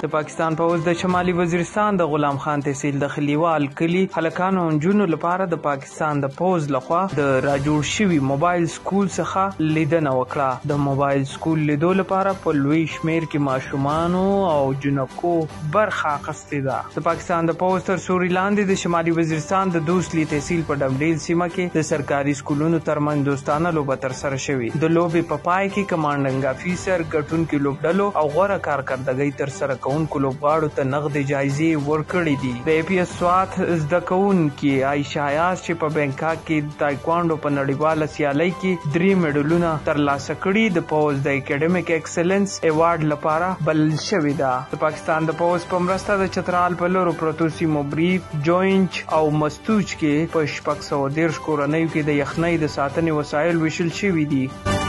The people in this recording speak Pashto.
د پاکستان پوځ د شمالي وزیرستان د غلام خان تحصیل د خلیوال کلي هلکانو او نجونو لپاره د پاکستان د پوځ لخوا د راجوړ شوي موبایل سکول څخه لیدنه وکړه. د موبایل سکول لیدو لپاره په لوی شمیر کې ماشومانو او جنکو برخه اخیستې ده. د پاکستان د پوځ تر سوري لاندې د شمالي وزیرستان د دوسلی تحصیل په ډمډیل سیمه کې د سرکاري سکولونو ترمنځ دوستانه لوبه ترسره شوې. د لوبې په پای کې کمانډنګ افیسر ګټونکو لوبډلو او غوره کارکردګۍ ترسره کوونکو لوبغاړو ته نغدي جایزې ورکړې دي. د اے پی ایس سوات زده کوونکې عایشه ایاز چې په بینکاک کې د تایکوانډو په نړیواله سیالۍ کې 3 میډلونه ترلاسه کړي د پوځ د اکیډمیک ایکسلنس ایوارډ لپاره بلل شوې ده. د پاکستان د پوځ په مرسته د چترال په لورو پرتو سیمو بریف، جوینچ او مستوج کې په 613 کورنیو کې د یخنۍ د ساتنې وسایل ویشل شوي دي.